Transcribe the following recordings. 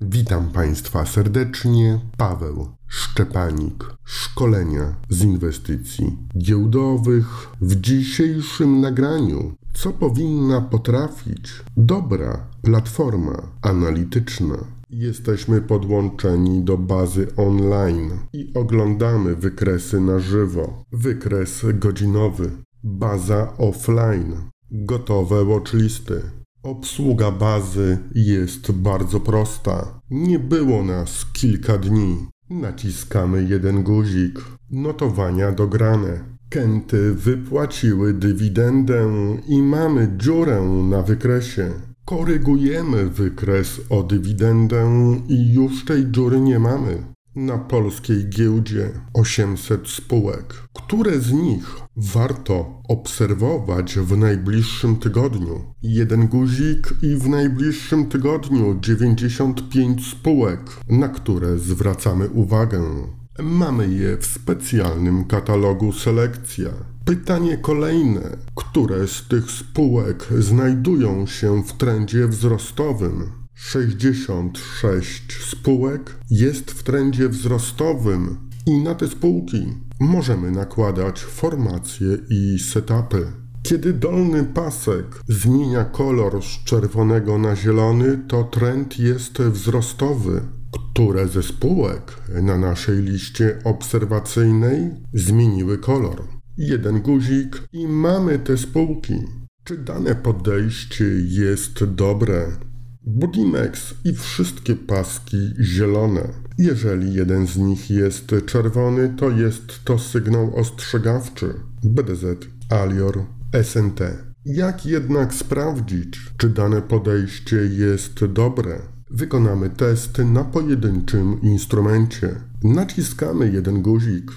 Witam Państwa serdecznie, Paweł Szczepanik, szkolenia z inwestycji giełdowych. W dzisiejszym nagraniu, co powinna potrafić dobra platforma analityczna. Jesteśmy podłączeni do bazy online i oglądamy wykresy na żywo. Wykres godzinowy, baza offline, gotowe watchlisty. Obsługa bazy jest bardzo prosta. Nie było nas kilka dni. Naciskamy jeden guzik. Notowania dograne. Kenty wypłaciły dywidendę i mamy dziurę na wykresie. Korygujemy wykres o dywidendę i już tej dziury nie mamy. Na polskiej giełdzie 800 spółek. Które z nich warto obserwować w najbliższym tygodniu? Jeden guzik i w najbliższym tygodniu 95 spółek, na które zwracamy uwagę. Mamy je w specjalnym katalogu selekcja. Pytanie kolejne. Które z tych spółek znajdują się w trendzie wzrostowym? 66 spółek jest w trendzie wzrostowym i na te spółki możemy nakładać formacje i setupy. Kiedy dolny pasek zmienia kolor z czerwonego na zielony, to trend jest wzrostowy. Które ze spółek na naszej liście obserwacyjnej zmieniły kolor? Jeden guzik i mamy te spółki. Czy dane podejście jest dobre? Budimex i wszystkie paski zielone. Jeżeli jeden z nich jest czerwony, to jest to sygnał ostrzegawczy. BDZ, Alior, SNT. Jak jednak sprawdzić, czy dane podejście jest dobre? Wykonamy testy na pojedynczym instrumencie. Naciskamy jeden guzik.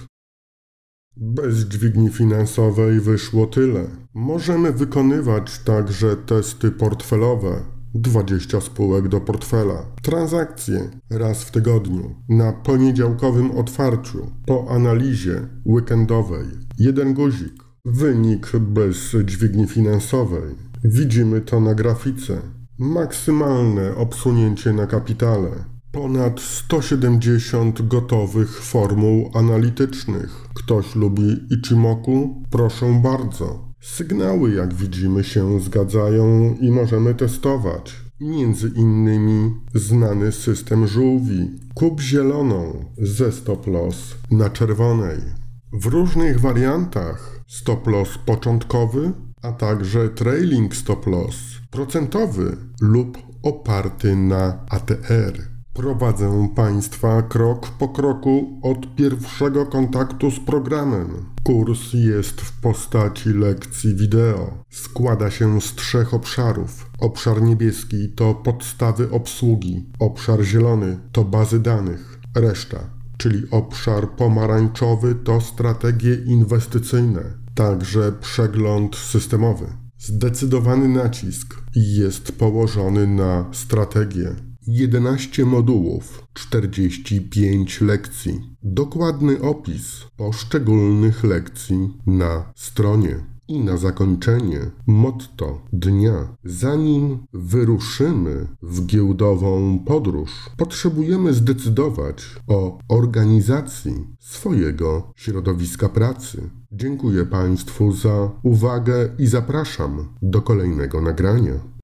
Bez dźwigni finansowej wyszło tyle. Możemy wykonywać także testy portfelowe. 20 spółek do portfela. Transakcje raz w tygodniu. Na poniedziałkowym otwarciu. Po analizie weekendowej. Jeden guzik. Wynik bez dźwigni finansowej. Widzimy to na grafice. Maksymalne obsunięcie na kapitale. Ponad 170 gotowych formuł analitycznych. Ktoś lubi Ichimoku? Proszę bardzo. Sygnały, jak widzimy, się zgadzają i możemy testować. Między innymi znany system żółwi. Kup zieloną ze stop loss na czerwonej. W różnych wariantach stop loss początkowy, a także trailing stop loss procentowy lub oparty na ATR. Prowadzę Państwa krok po kroku od pierwszego kontaktu z programem. Kurs jest w postaci lekcji wideo. Składa się z 3 obszarów. Obszar niebieski to podstawy obsługi. Obszar zielony to bazy danych. Reszta, czyli obszar pomarańczowy to strategie inwestycyjne. Także przegląd systemowy. Zdecydowany nacisk jest położony na strategię. 11 modułów, 45 lekcji. Dokładny opis poszczególnych lekcji na stronie. I na zakończenie motto dnia. Zanim wyruszymy w giełdową podróż, potrzebujemy zdecydować o organizacji swojego środowiska pracy. Dziękuję Państwu za uwagę i zapraszam do kolejnego nagrania.